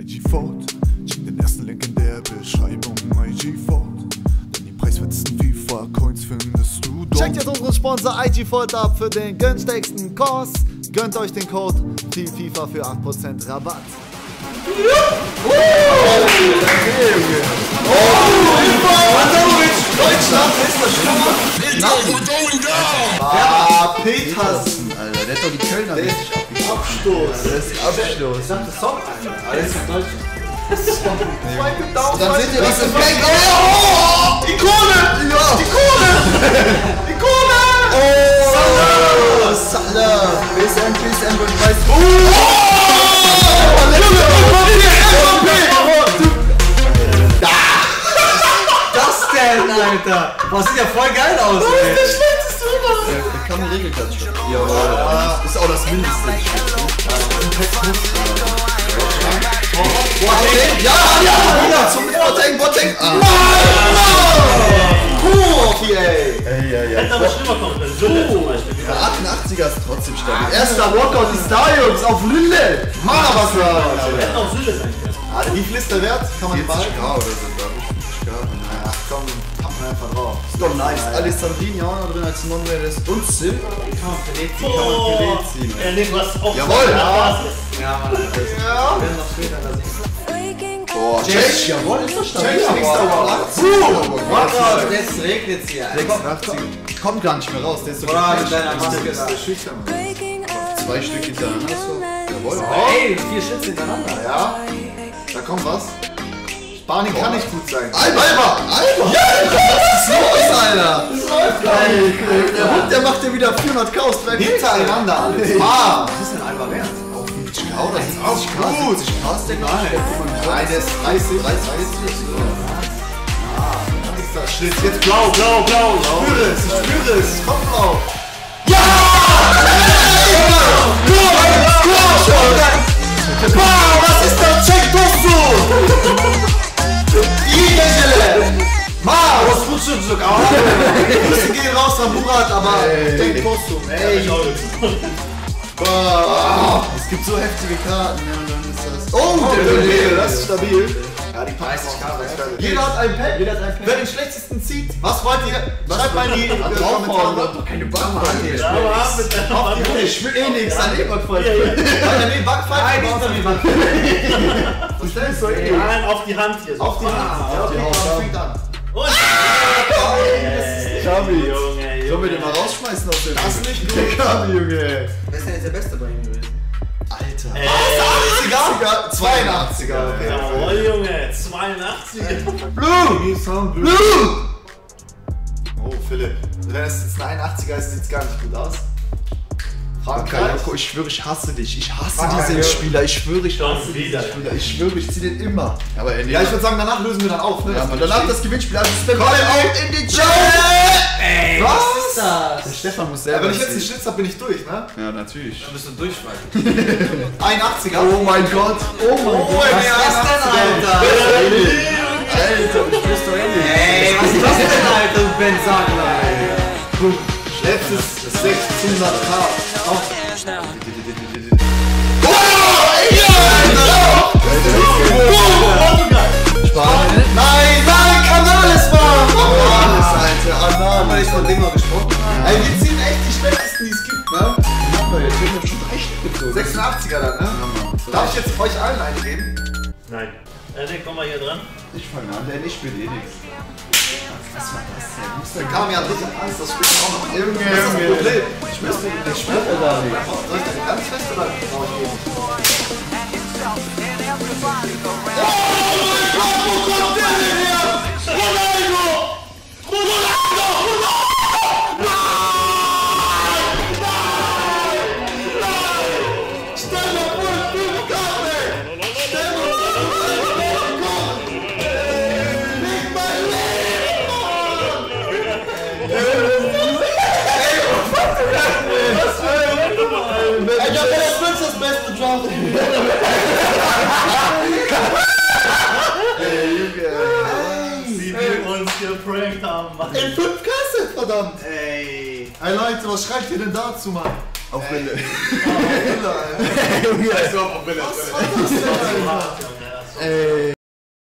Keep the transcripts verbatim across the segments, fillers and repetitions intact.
I G fort, check den ersten Link in der Beschreibung. I G fort, denn die preiswertesten FIFA-Coins findest du dort. Checkt jetzt unseren Sponsor I G Volt ab für den günstigsten Kurs. Gönnt euch den Code FIFA für acht Prozent Rabatt. Deutschland ist das Schlimmer. Ja, Petersen, Alter, der hat doch die Kölner der ist Abstoß. Das ist Abstoß. Ich dachte Song, Alter. Alles in Deutschland. Zweite Down. Dann seht ihr, was das Back. Oh! Ikone! Ja! Ikone! Ikone! Oh! Salah! Salah! B S M, B S M und weiß. Das denn, Alter? Was sieht ja voll geil aus, ey. Das ist der schlechteste überhaupt. Der kann eine Regelklatsch schon. Jawohl. Das ist auch das Mindeste. Boateng! Ja, ja! Wieder zum Boateng, Boateng! Kurki, ey! Ey, ja, ja. Hätte aber schlimmer kommen können. Lille zum Beispiel. Der achtundachtziger ist trotzdem stabil. Erster Walkout des Stadions auf Lille! Mach was da! Hätte auch Lille sein können. Alter, wie viel ist der Wert? Kann man den vierzig behalten? K oder so, glaube ich. fünfzig K. Ach komm, packen wir einfach drauf. Ist doch nice. Alessandrini auch noch drin als Non-Redes. Und Sim. Kann man Pelé ziehen, Oh, Pelé ziehen. er nimmt was auf Jawohl. seiner Basis. Ja, Mann, Alter. Ja. Wir werden noch später da sehen. Boah, Jack. Jawohl, ist doch stabil. Jack, nächster Walkout. Walkout, jetzt regnet's hier. sechsundachtzig. Kommt gar nicht mehr raus. Der ist so Bra, geflasht. mit deiner Maske ist der schüchtern. Zwei Stück hintereinander. So. Jawohl. Ey, vier Schütze hintereinander. Ja. Da kommt was. Spanien kann nicht gut sein. Alba! Alba! Ja, was ist los, Alter? Das läuft geil. Der Hund, der macht ja wieder vierhundert K aus drei Hintereinander alles. Ah, was ist denn Alba wert? Auf fünfzig K oder siebzig K? siebzig K ist der Nein, der ist dreißig. dreißig. Schlitz, jetzt blau, blau, blau. Ich spüre es, ich spüre es. Es kommt blau. Wow, was ist das? Check doch so! Igele! Ma, was tust du so? Grüße gehen raus an Murat, aber denk Kostüm. Ey, Boah, es gibt so heftige Karten. Ja, und dann ist das. oh, der der Pelé, Pelé. das ist stabil. Ja, die dreißig K. Jeder hat ein Pad. Jeder hat ein Pad. Wer den schlechtesten zieht, was wollt ihr? Schreibt mal in die Kommentare. Doch keine Barmann. Aber mit der Auf die Hunde. Ich will eh nichts an Ebertfall. Alter, nee, Backpfeife. Nein, nicht so wie Backpfeife. Du stellst so eh. Nein, auf die Hand hier. So. Auf die Hand. Ja, okay, man fängt an. Und Kabi. Junge, Junge. Sollen wir den mal rausschmeißen aus dem Das ist nicht gut. Der Kabi, Junge. Wer ist denn jetzt der Beste bei ihm gewesen? Alter. Ey, achtziger? zweiundachtziger. Jawohl, Junge. zweiundachtzig. Blue! Blue! Oh, Philipp. Wenn es jetzt ein einundachtziger ist, sieht es gar nicht gut aus. Frankreich. Bakayoko, ich schwöre, ich hasse dich. Ich hasse Bakayoko. diesen Spieler. Ich schwöre, ich Schon hasse wieder. diesen Spieler. Ich schwöre, ich zieh den immer. Aber er Ja, ich würde sagen, danach lösen wir dann auf. Ne? Ja, Das und wird danach stehen. das Gewinnspiel. Also Stefan Komm, auch in die Chat. Ey, was ist das? Der Stefan muss Ja, selber. wenn ich jetzt einen ziehen. Schlitz habe, bin ich durch, ne? Ja, natürlich. Dann bist du durchschweigen. einundachtziger. Oh mein Gott. Oh mein Oh, Gott. ey, was ist das denn, Alter? Alter, ich wüsste doch eh nicht. Ey, was ist das denn, Alter? Ben Sagler, ey. Letztes sechshundert K. Auf. Spanien. Nein, nein, Canales war! Alles, Alter. Haben wir Anal. nicht von dem mal gesprochen? Ey, wir ziehen echt die schlechtesten, die es gibt, ne? Haben wir jetzt haben wir schon recht gezogen. sechsundachtziger dann, ne? Darf ich jetzt euch allen eingeben? Nein. Äh, nee, komm mal hier dran. Ich fange an, denn ich spiele eh nichts. Was war das denn? Muss Dann kam ja ein bisschen Angst, das spielt auch noch. Junge, Das ist das Junge. Problem. Ich schwör's dir, ich schwör dir da nicht. Soll ich dir ganz fest oder brauche ich geben? Ich hab der Spitz das beste Draft. Ey, Junge. Wie wir uns geprankt haben, Mann. In fünf Kasse, verdammt. Ey. Ey Leute, was schreibt ihr denn dazu, Mann? Auf Wille. Junge. Junge. Was war das denn, Alter? Ey.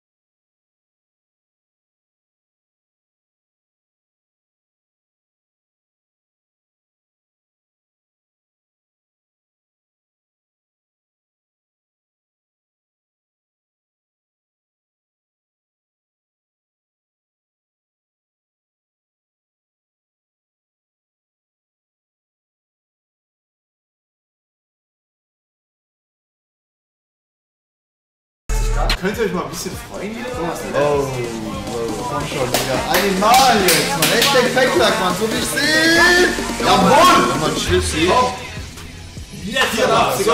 Könnt ihr euch mal ein bisschen freuen hier? Oh, oh, komm schon, Digga. Einmal jetzt, Mann. Hashtag Fakeback, Mann. So wie ich sehe. Jawohl! Wenn man Schlips sieht. Jetzt aber! So!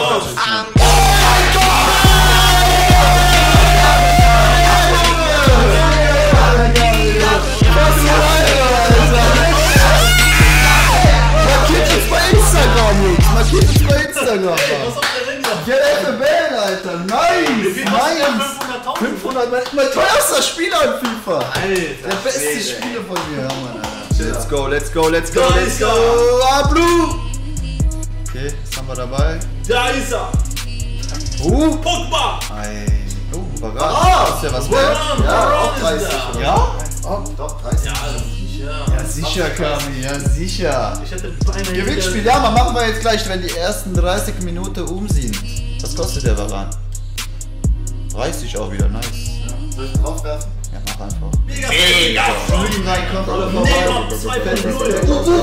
Markiert uns bei Instagram, Jungs. Markiert uns bei Instagram, Mann. Was auf der Ringe? Ja, F B L, Alter. Nice! Nice! fünfhundert, mein, mein teuerster Spieler in FIFA! Alter, der beste Schwede, Spieler von mir, ja, Mann, Alter. Let's go, let's go, let's go, Da let's ist go! er. Ah, Blue! Okay, was haben wir dabei? Da ist er! Uh! Pogba! Ei. Oh, Varane. Ah, Ist ja was Varane, wert? Ja, Varane auch ist dreißig. da. Ja? Oh, doch, dreißig. Ja, sicher. Ja, sicher, Kami, ja, sicher. Ich hätte beinahe Gewinnspiel, ja, man machen wir jetzt gleich, wenn die ersten dreißig Minuten um sind. Was kostet der Varane? dreißig auch wieder, nice. Soll ich drauf werfen? Ja, mach einfach. Mega! Mega! Grün reinkommt, alle vorbei. Neymar zwei Punkt null!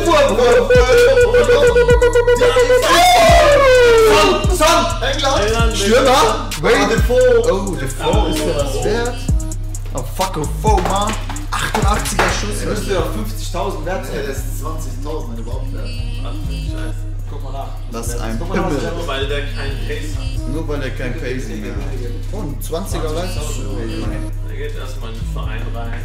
Son! Son! England! England, Stürmer? Wait, Defoe! Oh, der Foe ist der was wert? Oh, fuck, oh, Foe, man. achtundachtziger Schuss. Der müsste ja fünfzigtausend wert sein. Der ist zwanzigtausend überhaupt wert. Scheiße. Guck mal nach. Was ein Guck mal, was Pimmel. der Nur weil der keinen Case hat. Nur weil er kein Crazy mehr hat. Oh, ein zwanziger Leistung. Der geht erstmal in den Verein rein.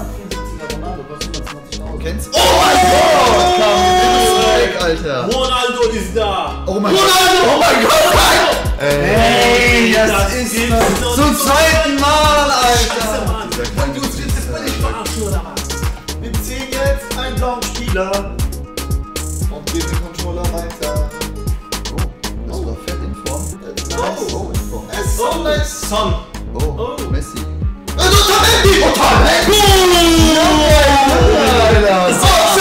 Kennst du? Oh mein Gott! Kam weg, Alter. Ronaldo ist da! Oh mein Gott! Oh mein Gott! Ey, das, Das ist gibt's noch doch zum nicht. zweiten Mal, Scheiße, Alter! Mann! Dieser kleine Du willst jetzt völlig verarschen oder was? Wir ziehen jetzt einen blauen Spieler und geben den Controller weiter. Oh, das war fett in Form. Oh, Oh, in Form. es ist so nice. Son! Oh, Messi. Otamendi! Otamendi! Alter!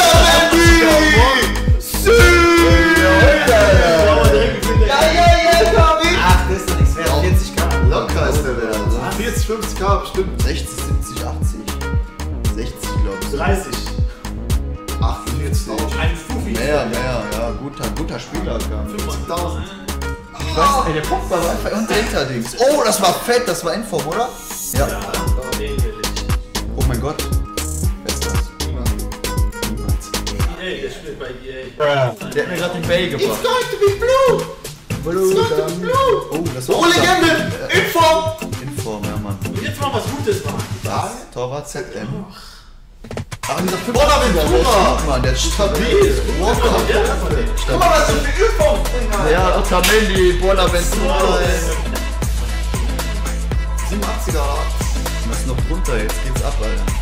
Ach, das ist doch nichts wert. vierzig K. Locker ist der Wert. vierzig, fünfzig K bestimmt. sechzig, siebzig, achtzig. sechzig, glaube ich. dreißig. achtundvierzig. Ein Fufi. Mehr, mehr, ja, guter, guter Spieler kam. fünfzigtausend. Ich weiß, ey, der Pogba war einfach unter Hinterdings. Oh, das war fett, das war Inform, oder? Ja. Ja, den will ich. Oh mein Gott. Wer ist das? Niemand. E A, der spielt bei E A. Der hat mir gerade den Bay gebracht. It's going to be blue! Blue, going to be blue! Oh, das war Oh, Legende! Inform! Inform, ja, Mann. Und jetzt mal was Gutes machen. Was? Torwart Z M. Ah, dieser fünf Bonaventura! Mann, der ist stabil. Guck mal, was für viel Inform! Ja, Otamendi, Bonaventura. siebenundachtziger oder was? Was ist noch drunter? Jetzt geht's ab, Alter.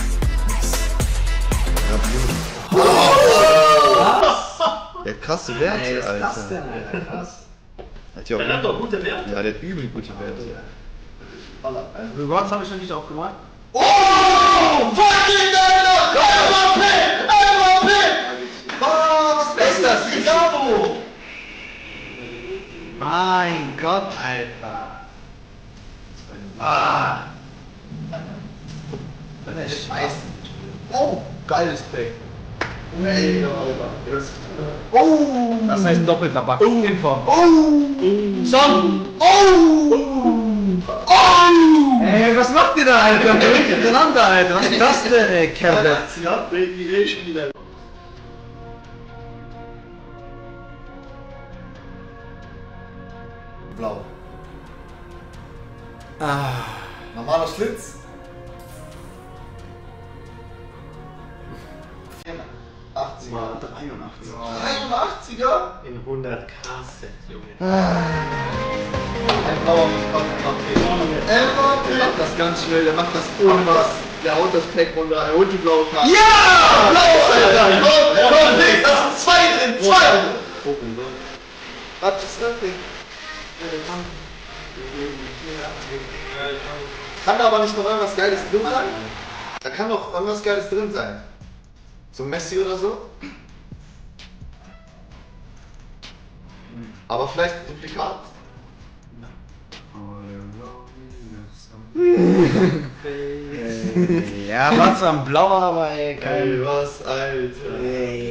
Ja, der hat krasse Werte, Alter. Hat ja, Der hat auch, doch gute Werte. ja, der hat übel gute Werte. Rewards habe ich noch nicht aufgemacht. Oh! Fucking Alter! M V P! M V P! Was ist das? Igabo! Mein Gott, Alter. Ah. Scheiße. Oh! Geiles Play. Ey, Oh! das heißt doppelter Back. Inform. Oh! Son! Oh! Oh! Ey, was macht ihr da, Alter? Miteinander, Alter. Was ist das denn, ey, Kerle? Ja, Baby, ich wieder. Blau. Ah. Normaler Schlitz. achtziger. dreiundachtzig. dreiundachtziger? In hundert K-Set, Junge. Ein blauer mit Kopf. M V P. Macht das ganz schnell, der macht das ohne was. Der haut das Pack runter, er holt die blaue Karte. Ja! Blau, Alter! Komm, komm, Ding, das ist zwei drin, zwei! Was ist das Ding? Kann da aber nicht noch irgendwas Geiles drin sein? Da kann doch irgendwas Geiles drin sein. So Messi oder so? Aber vielleicht ein Duplikat? Ja, was am Blauer, aber ey, kein. Ey, was, Alter. Ey.